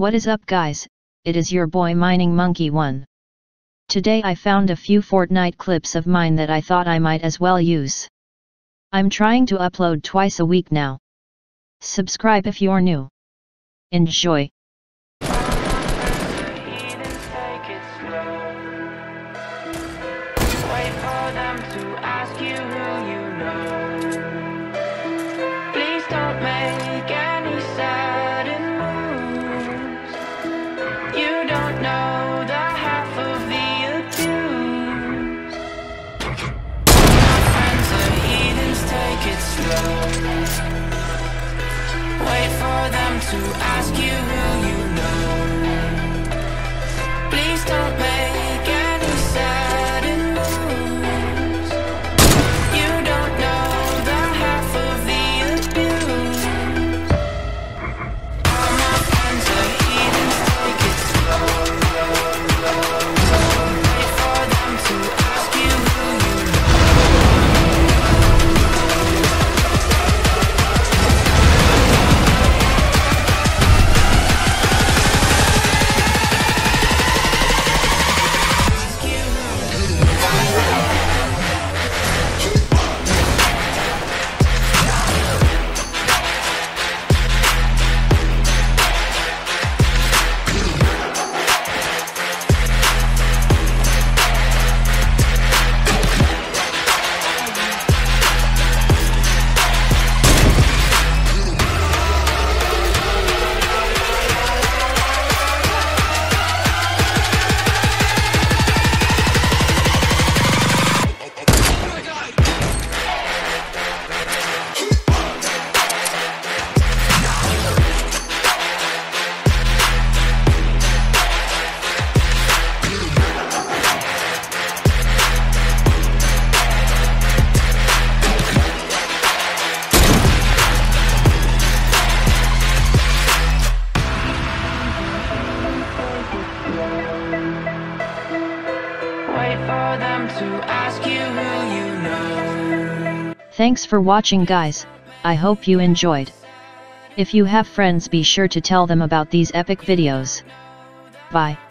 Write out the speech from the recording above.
What is up guys, it is your boy Mining Monkey 1. Today I found a few Fortnite clips of mine that I thought I might as well use. I'm trying to upload twice a week now. Subscribe if you're new. Enjoy. Wait for them to ask you who you know. Please don't make any sudden moves. You don't know the half of the abuse. My friends are heathens, take it slow. Wait for them to ask you who you know. Please don't make any sudden moves. You don't know the half of the abuse. All my friends are heathens, take it slow. Wait for them to ask you who you know. Wait for them to ask you who you know. Thanks for watching guys, I hope you enjoyed. If you have friends be sure to tell them about these epic videos. Bye.